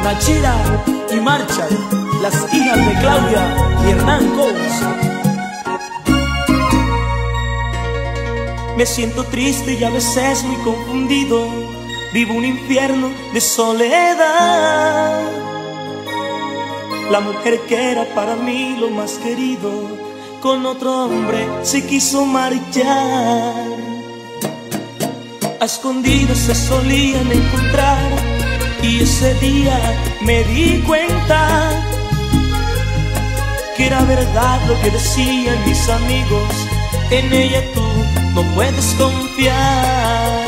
Nachira y Marcha, las hijas de Claudia y Hernán Cobos. Me siento triste y a veces muy confundido. Vivo un infierno de soledad. La mujer que era para mí lo más querido, con otro hombre se quiso marchar. A escondidas se solían encontrar, y ese día me di cuenta que era verdad lo que decían mis amigos. En ella tú no puedes confiar.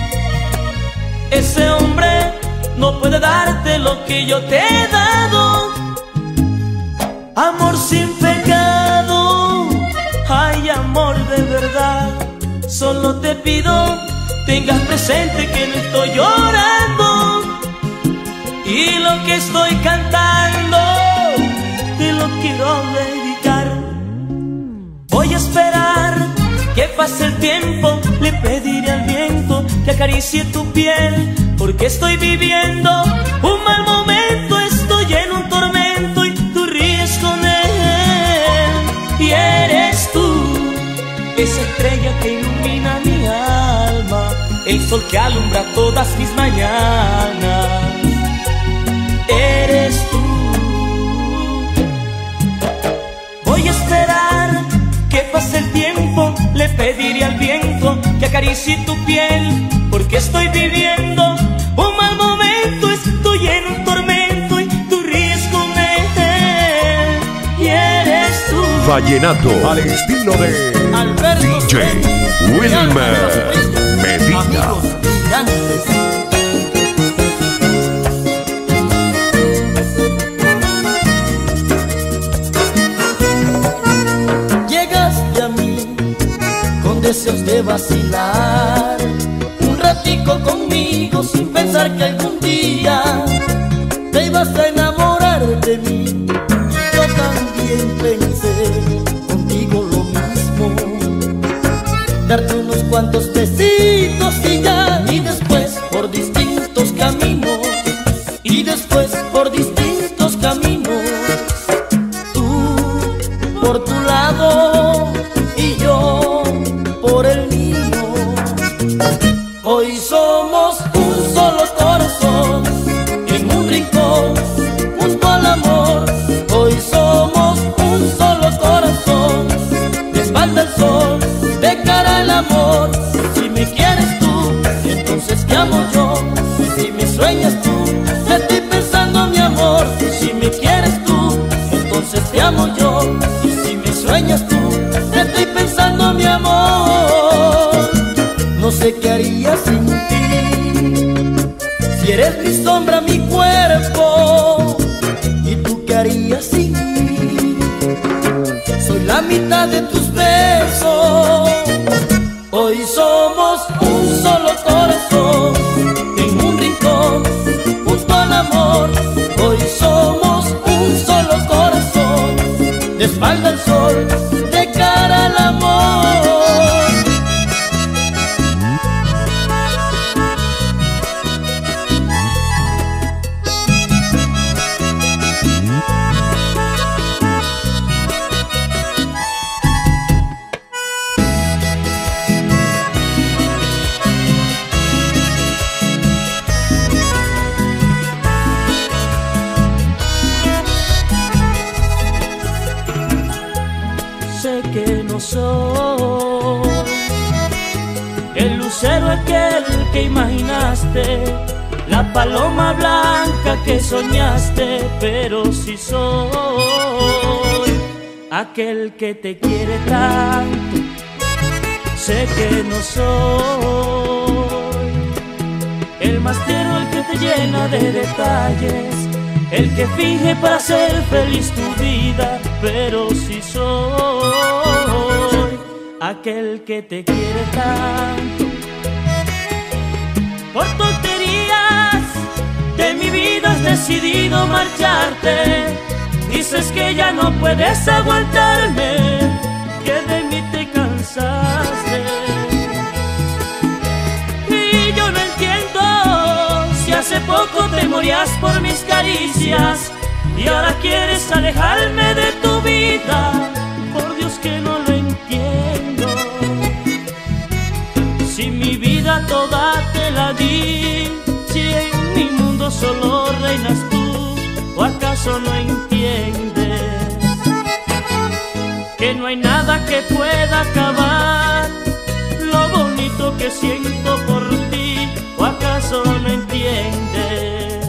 Ese hombre no puede darte lo que yo te he dado. Amor sin pecado, ay, amor de verdad. Solo te pido tengas presente que no estoy llorando, y lo que estoy cantando te lo quiero dedicar. Voy a esperar que pase el tiempo, le pediré al viento que acaricie tu piel, porque estoy viviendo un mal momento, estoy en un tormento y tú ríes con él. Y eres tú, esa estrella que ilumina mi alma, el sol que alumbra todas mis mañanas. Eres tú. Voy a esperar que pase el tiempo, le pediré al viento que acaricie tu piel, porque estoy viviendo un mal momento, estoy en un tormento y tú ríes con él. Y eres tú. Vallenato al estilo de Alberto DJ Wilmer Medina. Llegaste a mí con deseos de vacilar un ratico conmigo, sin pensar que algún día te ibas a enamorar de mí. Yo también pensé contigo lo mismo, darte unos cuantos besitos y ya, y después por distintos caminos, y después por distintos caminos, tú por tu lado y yo por el mío. Hoy somos un solo corazón en un rincón junto al amor. Hoy somos un solo corazón de espalda al sol, de cara al amor. Si me quieres tú, entonces te amo yo. Y si me sueñas tú, te estoy pensando mi amor. Si me quieres tú, entonces te amo yo. Y si me sueñas tú, te estoy pensando mi amor. No sé qué haría sin ti, si eres mi sombra, mi cuerpo. ¿Y tú qué harías sin mí? Soy la mitad de tus besos. Hoy somos un solo corazón en un rincón junto al amor. Hoy somos un solo corazón de espalda al sol, de cara al amor. Sé que no soy el lucero aquel que imaginaste, la paloma blanca que soñaste, pero sí soy aquel que te quiere tanto. Sé que no soy el más tierno, el que te llena de detalles, el que finge para hacer feliz tu vida, pero sí soy aquel que te quiere tanto. Por tonterías de mi vida has decidido marcharte. Dices que ya no puedes aguantarme, que de mí te cansaste. Y yo no entiendo si has hace poco te morías por mis caricias y ahora quieres alejarme de tu vida. Por Dios que no lo entiendo. Si mi vida toda te la di, si en mi mundo solo reinas tú, ¿o acaso no entiendes que no hay nada que pueda acabar lo bonito que siento por ti? ¿O acaso no entiendes?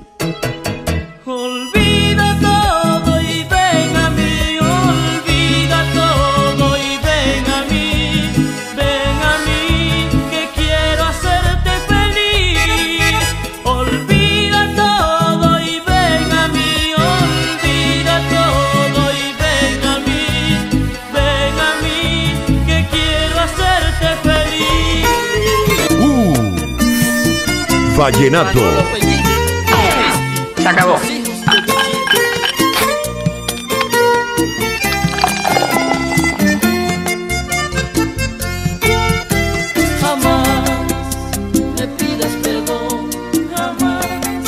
Olvida todo y ven a mí, olvida todo y ven a mí, que quiero hacerte feliz. Olvida todo y ven a mí, olvida todo y ven a mí, que quiero hacerte feliz. Vallenato. Se acabó. Jamás me pidas perdón, jamás.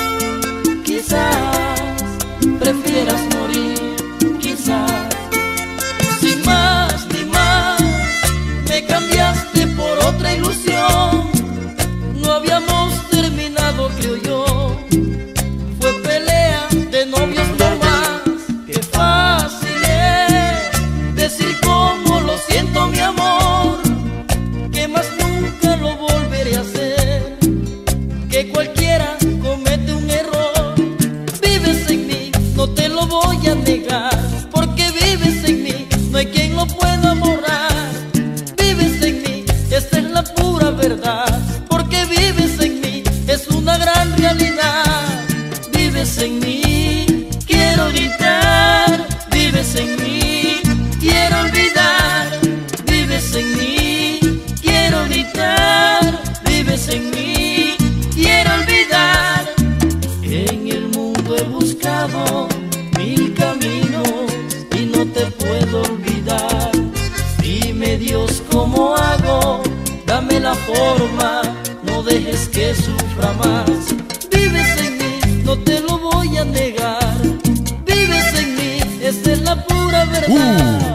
Quizás prefieras morir, quizás. Sin más ni más, me cambiaste por otra ilusión. No habíamos terminado, creo yo. Fue pelea de novios no más. Qué fácil es decir cómo lo siento, mi amor, que más nunca lo volveré a hacer. Que cualquiera comete un error. Vives en mí, no te lo voy a negar, porque vives en mí, no hay quien lo pueda borrar. Vives en mí, esa es la pura verdad, porque vives en mí, es una gran realidad. Vives en mí, quiero gritar. Vives en mí, quiero olvidar. Vives en mí, quiero gritar. Vives en mí, quiero olvidar. En el mundo he buscado mil caminos y no te puedo olvidar. Dime, Dios, ¿cómo hago? Dame la forma, no dejes que sufra más. Vives en mí, no te lo voy a negar. Vives en mí, esa es la pura verdad.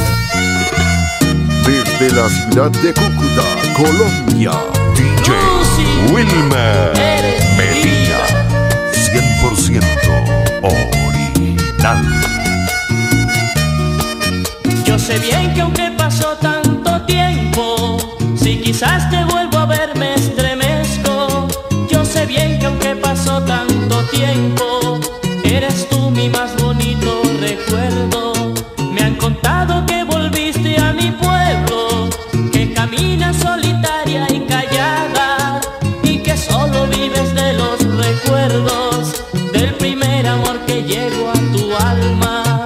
Desde la ciudad de Cúcuta, Colombia, DJ Wilmer Medina, 100% original. Yo sé bien que aunque pasó tanto tiempo, si quizás te vuelvo a ver me estremezco. Yo sé bien que aunque pasó tanto tiempo, eres tú mi más bonito recuerdo. Me han contado que volviste a mi pueblo, que caminas solitaria y callada, y que solo vives de los recuerdos del primer amor que llegó a tu alma.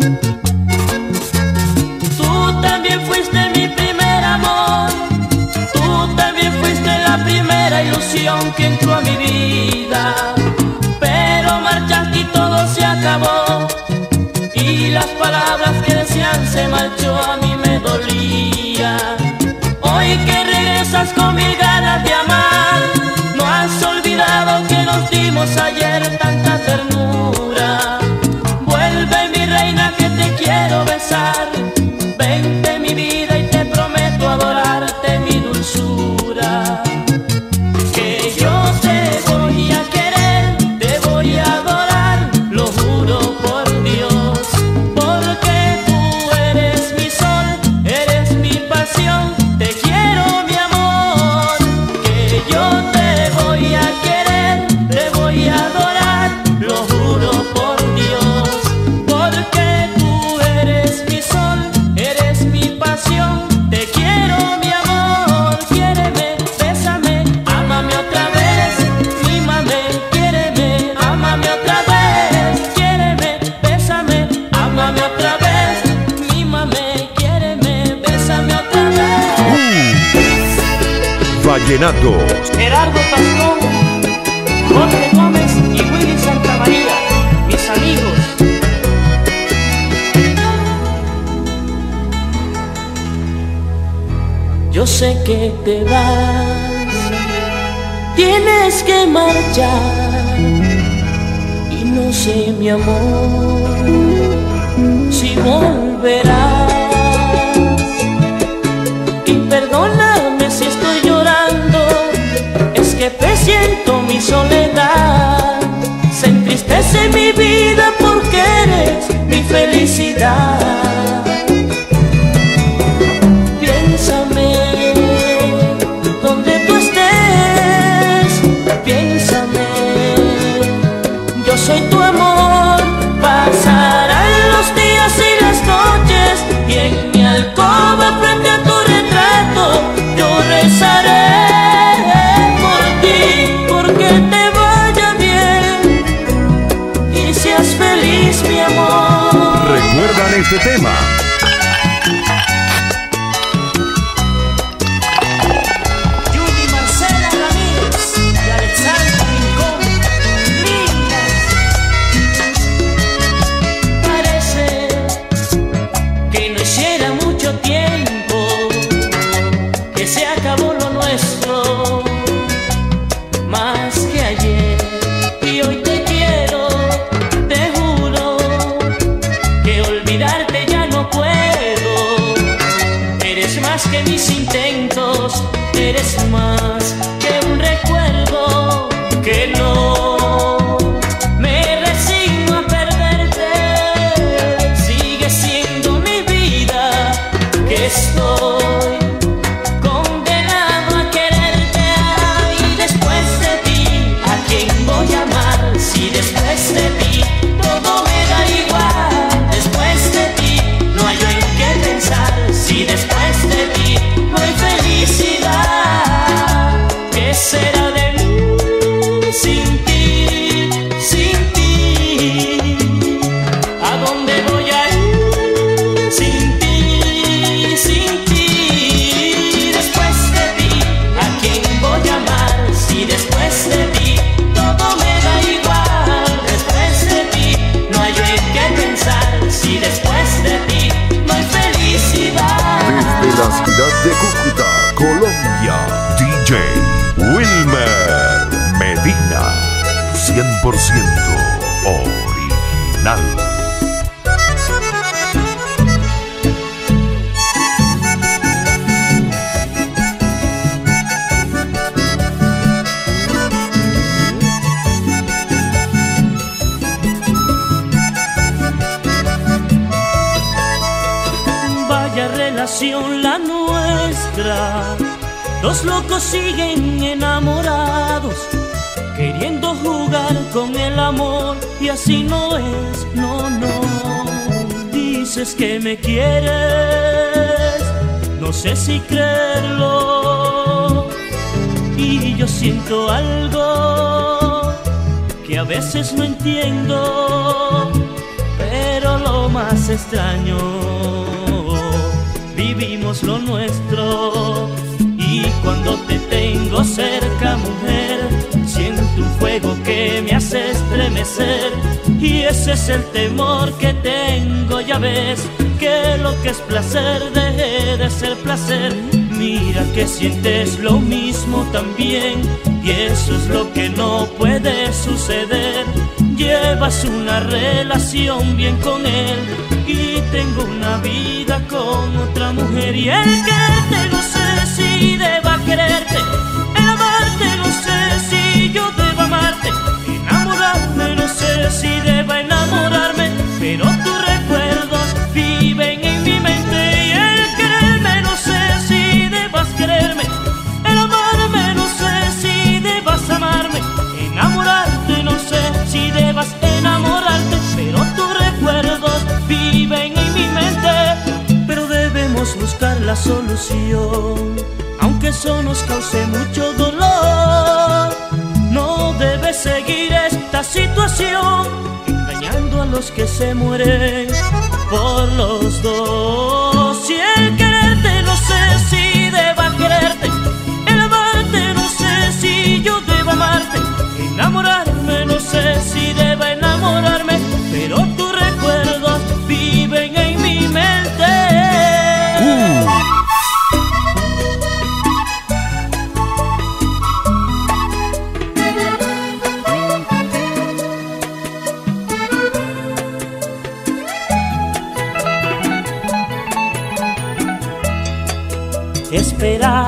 Tú también fuiste mi primer amor, tú también fuiste la primera ilusión que entró a mi vida. Pero marchaste y todo se acabó, y las palabras que decían se marchó, a mí me dolía. Hoy que regresas con mil ganas de amar, no has olvidado que nos dimos ayer tanta ternura. Vuelve, mi reina, que te quiero besar. Vente, mi vida, y te prometo adorarte, mi dulzura. Que yo te voy a querer, te voy a adorar, lo juro por Dios, porque tú eres mi sol, eres mi pasión. Te quiero, mi amor, que yo te voy a querer, te voy a adorar, lo juro por Dios, porque tú eres mi sol, eres mi pasión. Te quiero, mi amor, quiéreme, bésame, ámame otra vez, mímame, quiéreme, ámame otra vez, quiéreme, bésame, ámame otra vez, mímame, quiéreme, bésame otra vez. Vallenato. Gerardo Pascón, Jorge Gómez y Willy Santamaría, mis amigos. Yo sé que te vas, tienes que marchar y no sé, mi amor, si volverás. Y perdóname si estoy llorando, es que presiento mi soledad. Se entristece mi vida porque eres mi felicidad. Piénsame donde tú estés, piénsame, yo soy tu amor. Pasarán los días y las noches y en mi alcoba frente a tu retrato yo rezaré por ti, porque te vaya bien y seas feliz, mi amor. ¿Recuerdan este tema? Que mis intentos, eres más que un recuerdo, que no me resigno a perderte. Sigue siendo mi vida, que estoy condenado a quererte. Y después de ti, ¿a quién voy a amar? Si después de ti todo me da igual. Después de ti no hay en qué pensar. Si después de ti no hay felicidad, ¿qué será de mí sin ti, sin ti? ¿A dónde voy a ir sin ti, sin ti? Después de ti, ¿a quién voy a amar? Si después de ti todo me da igual. Después de ti no hay en qué pensar. Si después de ti no hay felicidad. Desde la ciudad de Cúcuta, Colombia, DJ Wilmer Medina, 100% original. Vaya relación la nuestra, dos locos siguen enamorados, queriendo jugar con el amor, y así no es, no, no. Dices que me quieres, no sé si creerlo, y yo siento algo que a veces no entiendo, pero lo más extraño, vivimos lo nuestro. Y cuando te tengo cerca, mujer, siento un fuego que me hace estremecer. Y ese es el temor que tengo, ya ves, que lo que es placer deje de ser placer. Mira que sientes lo mismo también, y eso es lo que no puede suceder. Llevas una relación bien con él y tengo una vida con otra mujer. Y el quererte no sé si deba quererte, el amarte no sé si yo deba amarte, enamorarme no sé si deba enamorarme, pero tus recuerdos viven en mi mente. Y el quererme no sé si debas quererme, el amarme no sé si debas amarme, enamorarte no sé si debas enamorarte, pero tus recuerdos viven en mi mente. Pero debemos buscar la solución, aunque eso nos cause mucho dolor. No debes seguir esta situación, engañando a los que se mueren por los dos. Si el quererte no sé si deba quererte, el amarte no sé si yo deba amarte, enamorarme no sé si deba enamorarme, pero tus recuerdos viven en mi mente.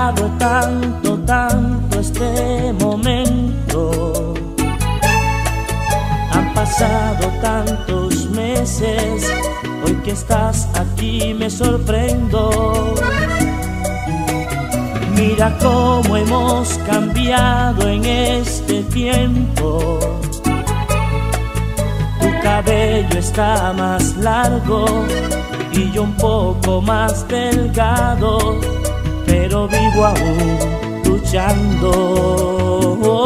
cambiado tanto, tanto este momento. Han pasado tantos meses, hoy que estás aquí me sorprendo. Mira cómo hemos cambiado en este tiempo. Tu cabello está más largo y yo un poco más delgado, pero vivo aún luchando.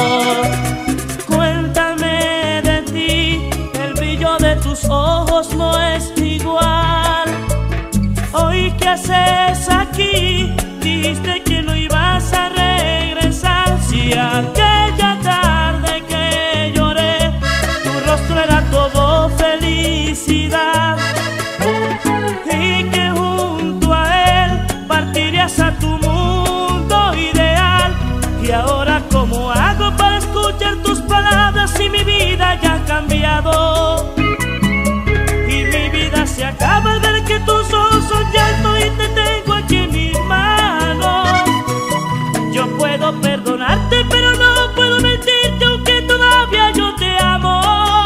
Cuéntame de ti, el brillo de tus ojos no es igual. Hoy, ¿qué haces aquí? Dijiste que no ibas a regresar. Si aquella tarde que lloré, tu rostro era todo felicidad, y que junto a él partirías a tu mundo ideal. Y ahora, ¿cómo hago para escuchar tus palabras si mi vida ya ha cambiado? Y mi vida se acaba al ver que tus ojos son llanto y te tengo aquí en mis manos. Yo puedo perdonarte, pero no puedo mentirte, aunque todavía yo te amo.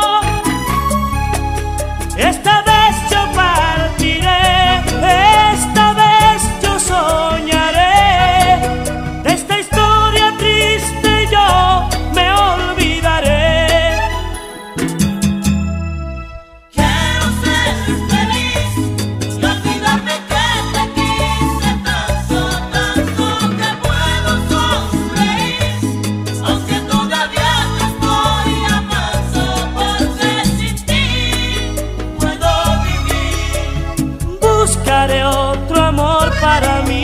Esta vez yo partiré, esta vez yo soñaré. De esta historia triste yo me olvidaré. Quiero ser feliz y olvidarme que te quise tanto, tanto que puedo sonreír, aunque todavía te estoy amando, porque sin ti puedo vivir. Buscaré otro amor para mí.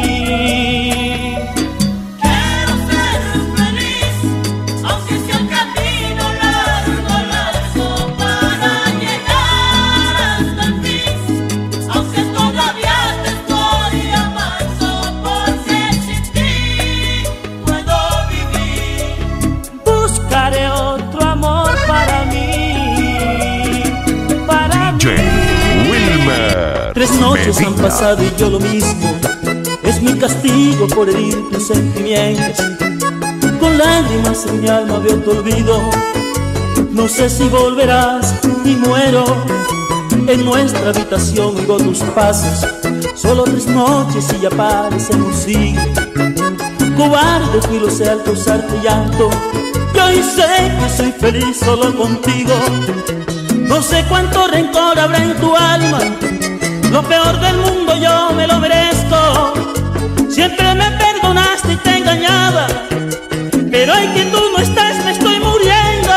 Quiero ser feliz, aunque sea un camino largo, largo para llegar hasta el fin, aunque todavía te estoy amando, porque sin ti puedo vivir. Buscaré otro amor para mí, para DJ mí. Wilmer 3 noches han Medina. pasado y yo lo mismo. Es mi castigo por herir tus sentimientos. Con lágrimas en mi alma veo tu olvido. No sé si volverás y muero. En nuestra habitación oigo tus pasos. Solo 3 noches y ya parecemos siglos. Cobarde fui, lo sé, al causarte llanto. Y hoy sé que soy feliz solo contigo. No sé cuánto rencor habrá en tu alma. Lo peor del mundo yo me lo merezco. Siempre me perdonaste y te engañaba, pero hoy que tú no estás me estoy muriendo.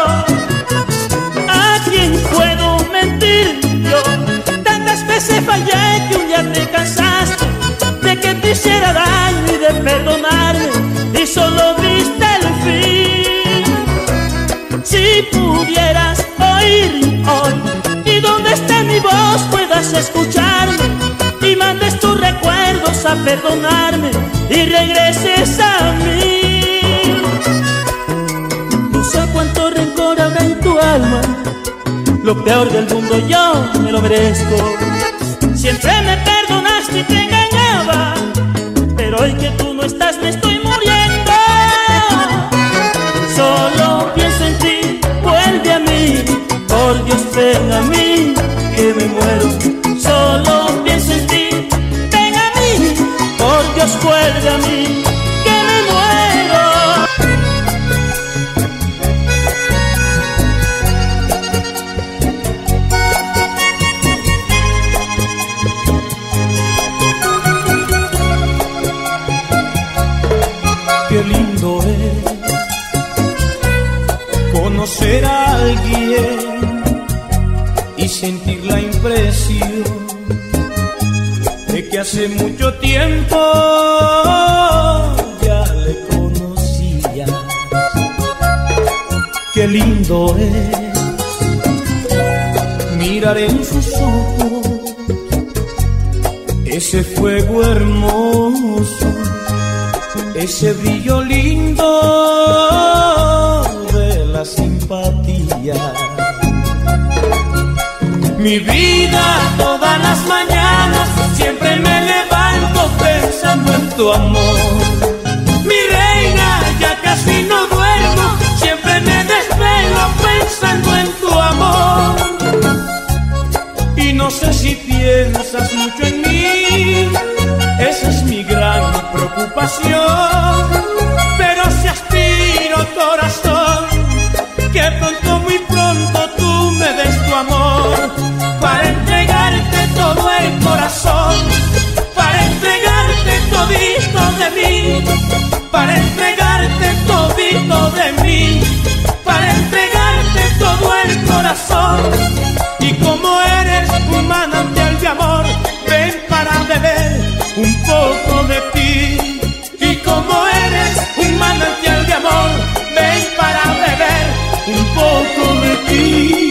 ¿A quién puedo mentir yo? Tantas veces fallé que un día te cansaste de que te hiciera daño y de perdonarme, y solo viste el fin. Si pudieras oír hoy y donde esté mi voz puedas escucharme, y mandes tus recuerdos a perdonarme y regreses a mí. No sé cuánto rencor habrá en tu alma. Lo peor del mundo yo me lo merezco. Siempre me perdonaste y te engañaba, pero hoy que tú no estás me estoy muriendo. Solo pienso en ti, vuelve a mí. Por Dios ven a mí, que me muero. Solo pienso en ti, ven a mí. Por Dios vuelve a mí, que me muero. Qué lindo es conocer a alguien y sentir la impresión de que hace mucho tiempo ya le conocía. Qué lindo es mirar en sus ojos ese fuego hermoso, ese brillo lindo de la simpatía. Mi vida, todas las mañanas siempre me levanto pensando pensando en tu amor. Mi reina, ya casi no duermo, siempre me desvelo pensando en tu amor. Y no sé si piensas mucho en mí, esa es mi gran preocupación. Pero si aspiro, corazón, que pronto, muy pronto tú me des tu amor, para entregarte todo el corazón, para entregarte todito de mí, para entregarte todito de mí, para entregarte todo el corazón. Y como eres un manantial de amor, ven para beber un poco de ti. Y como eres un manantial de amor, ven para beber un poco de ti.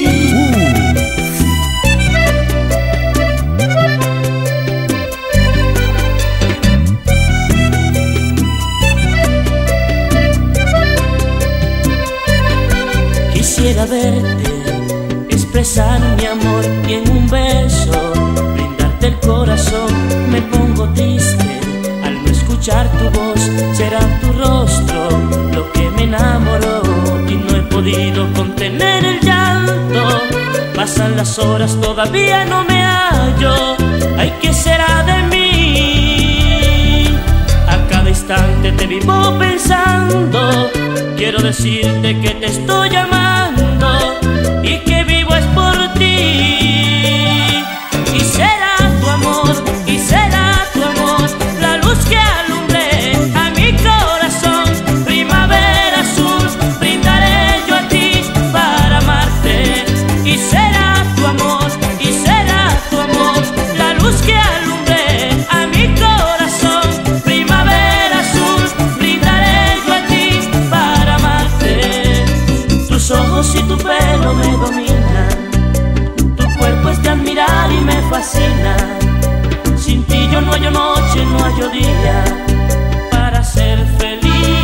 Quisiera verte, expresar mi amor y en un beso brindarte el corazón. Me pongo triste al no escuchar tu voz, será tu rostro lo que me enamoró y no he podido contener el llanto. Pasan las horas, todavía no me hallo. Ay, ¿qué será de mí? A cada instante te vivo pensando. Quiero decirte que te estoy amando y que vivo es por ti. Y será tu amor, y será tu amor, la luz que alumbre a mi corazón. Primavera azul, brindaré yo a ti para amarte. Y será tu amor, y será tu amor, la luz que alumbre a mi corazón. Primavera azul, brindaré yo a ti para amarte. Tus ojos y tu pelo me dominan, tu cuerpo es de admirar y me fascina. Sin ti yo no hallo noche, no hallo día para ser feliz.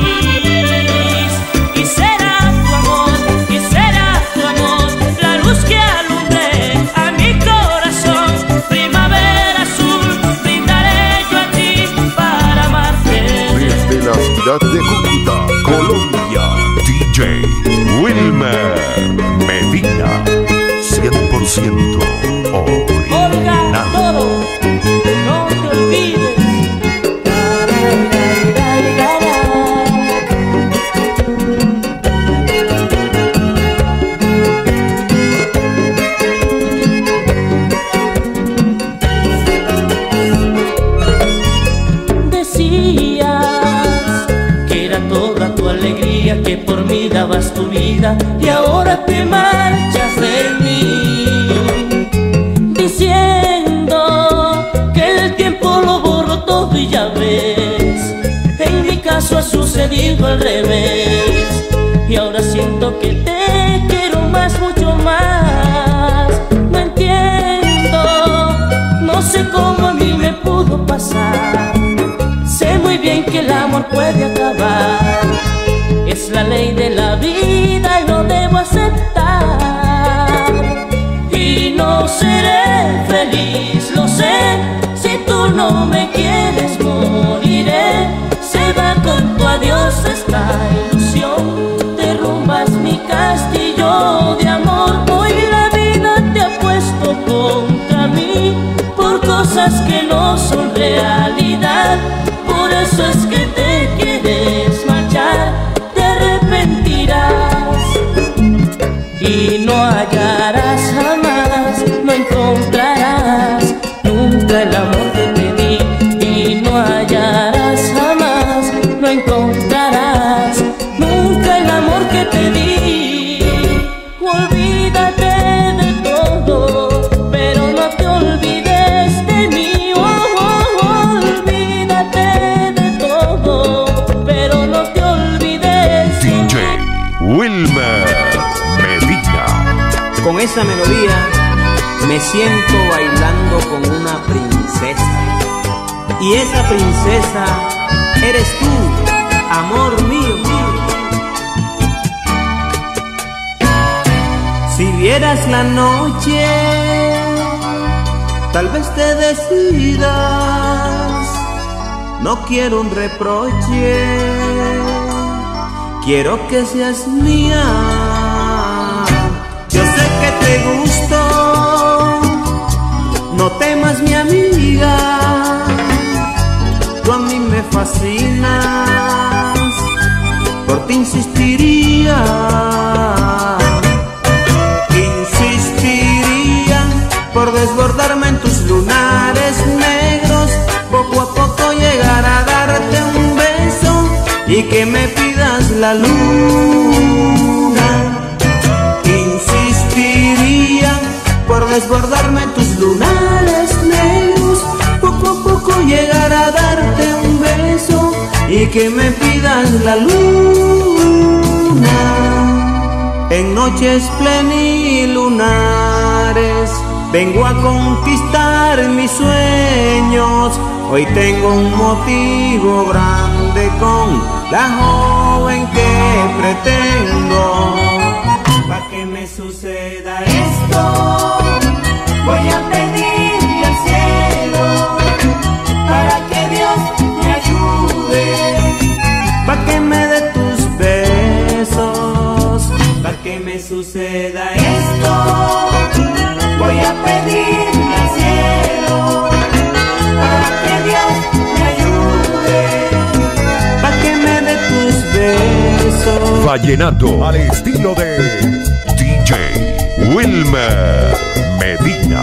Y será tu amor, y será tu amor, la luz que alumbre a mi corazón. Primavera azul, brindaré yo a ti para amarte. Desde la ciudad de Cúcuta, Colombia, DJ Wilmer Medina, 100% Olga, original. todo, no te olvides. Decías que era toda tu alegría, que por mí dabas tu vida y ahora te marchas de mí, diciendo que el tiempo lo borró todo. Y ya ves, en mi caso ha sucedido al revés. Y ahora siento que te quiero más, mucho más. No entiendo, no sé cómo a mí me pudo pasar. Sé muy bien que el amor puede acabar, es la ley de la vida y lo debo aceptar. Y no seré feliz, lo sé, si tú no me quieres, moriré. Se va con tu adiós esta ilusión, derrumbas mi castillo de amor. Hoy la vida te ha puesto contra mí por cosas que no son realidad. Por eso es que te quieres marchar, te arrepentirás y no hallarás jamás, no encontrarás nunca el amor que te di. Y no hallarás jamás, no encontrarás nunca el amor que te di. Olvídate de todo, pero no te olvides de mí. Olvídate de todo, pero no te olvides de mí. DJ Wilmer Medina. Con esa melodía me siento bailando con una princesa. Y esa princesa eres tú, amor mío. Si vieras la noche, tal vez te decidas no quiero un reproche, quiero que seas mía. Yo sé que te gusto, no temas mi amiga, tú a mí me fascinas, por ti insistiría. Por desbordarme en tus lunares negros, poco a poco llegar a darte un beso y que me pidas la luna. Insistiría por desbordarme en tus lunares negros, poco a poco llegar a darte un beso y que me pidas la luna. En noches plenilunares vengo a conquistar mis sueños. Hoy tengo un motivo grande con la joven que pretendo. Pa' que me suceda esto, voy a pedirle al cielo para que Dios me ayude. Pa' que me dé tus besos, pa' que me suceda esto, voy a pedirle al cielo para que Dios me ayude. Pa' que me dé tus besos. Vallenato al estilo de DJ Wilmer Medina.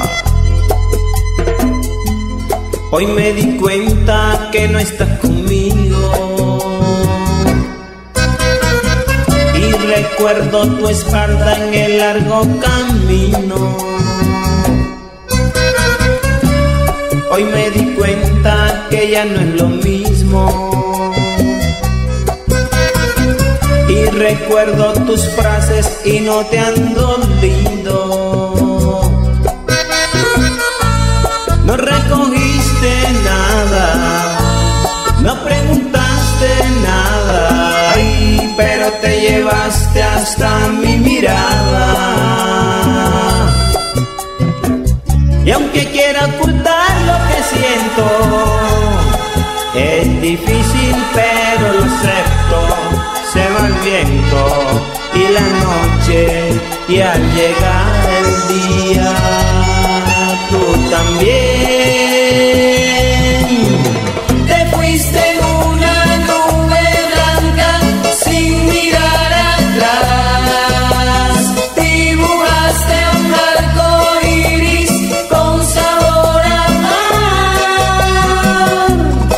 Hoy me di cuenta que no estás conmigo y recuerdo tu espalda en el largo camino. Hoy me di cuenta que ya no es lo mismo y recuerdo tus frases y no te han dolido. No recogiste nada, no preguntaste nada, ay, pero te llevaste hasta mi mirada. Y aunque quiera ocultar lo que siento, es difícil pero lo acepto. Se va el viento y la noche, y al llegar el día tú también te fuiste en una nube blanca sin mirar atrás. Dibujaste un arco iris con sabor a mar.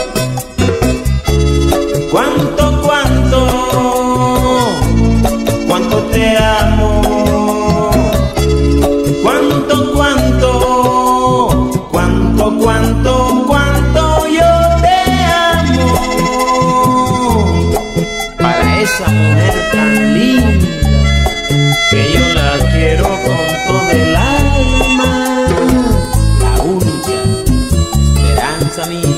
¿Cuánto te amo? ¿Cuánto yo te amo? Para esa mujer tan linda que yo la quiero con todo el alma, la única esperanza mía.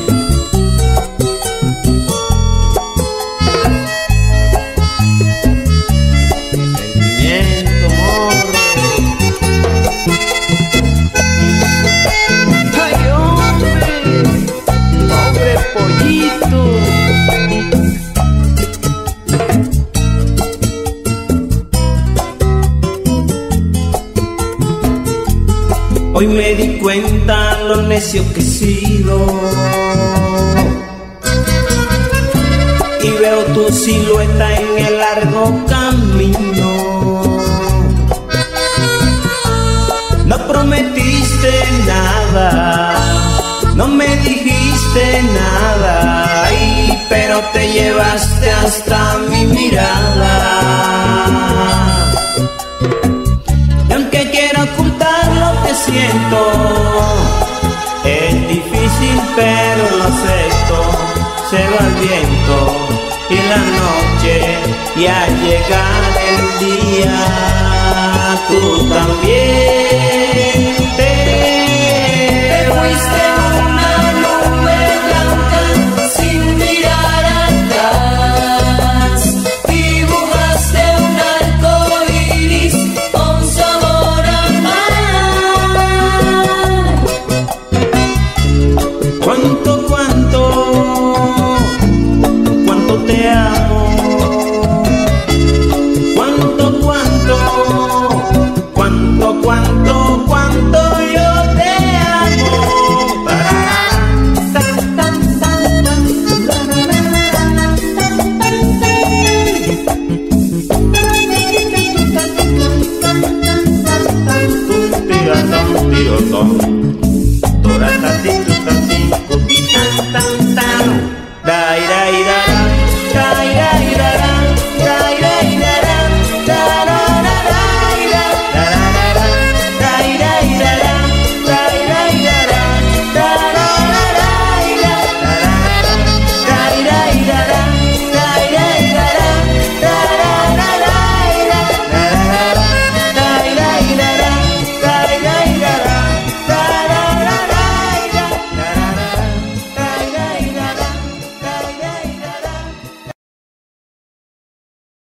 Hoy me di cuenta lo necio que he sido y veo tu silueta en el largo camino. No prometiste nada, no me dijiste nada, ay, pero te llevaste hasta mi mirada. Y aunque quiera ocultar lo que siento, es difícil pero lo acepto. Se va el viento y la noche, y al llegar el día tú también te fuiste.